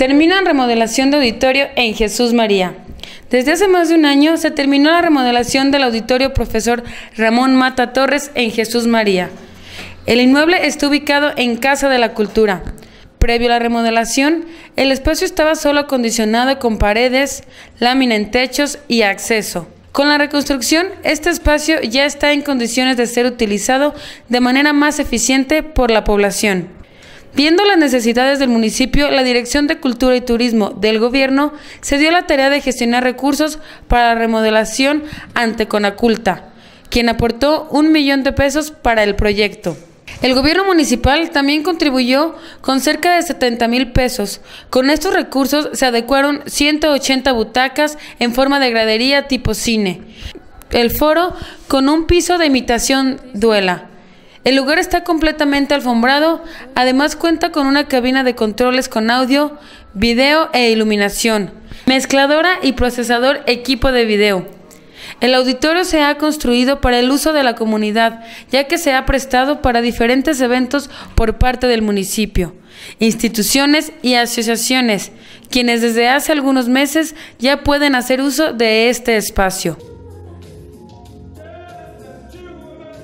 Terminan remodelación de auditorio en Jesús María. Desde hace más de un año se terminó la remodelación del auditorio Profesor Ramón Mata Torres en Jesús María. El inmueble está ubicado en Casa de la Cultura. Previo a la remodelación, el espacio estaba solo acondicionado con paredes, lámina en techos y acceso. Con la reconstrucción, este espacio ya está en condiciones de ser utilizado de manera más eficiente por la población. Viendo las necesidades del municipio, la Dirección de Cultura y Turismo del Gobierno se dio la tarea de gestionar recursos para la remodelación ante Conaculta, quien aportó 1 millón de pesos para el proyecto. El gobierno municipal también contribuyó con cerca de 70,000 pesos. Con estos recursos se adecuaron 180 butacas en forma de gradería tipo cine. El foro con un piso de imitación duela. El lugar está completamente alfombrado, además cuenta con una cabina de controles con audio, video e iluminación, mezcladora y procesador equipo de video. El auditorio se ha construido para el uso de la comunidad, ya que se ha prestado para diferentes eventos por parte del municipio, instituciones y asociaciones, quienes desde hace algunos meses ya pueden hacer uso de este espacio.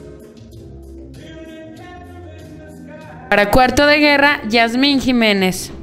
Para Cuarto de Guerra, Yasmín Jiménez.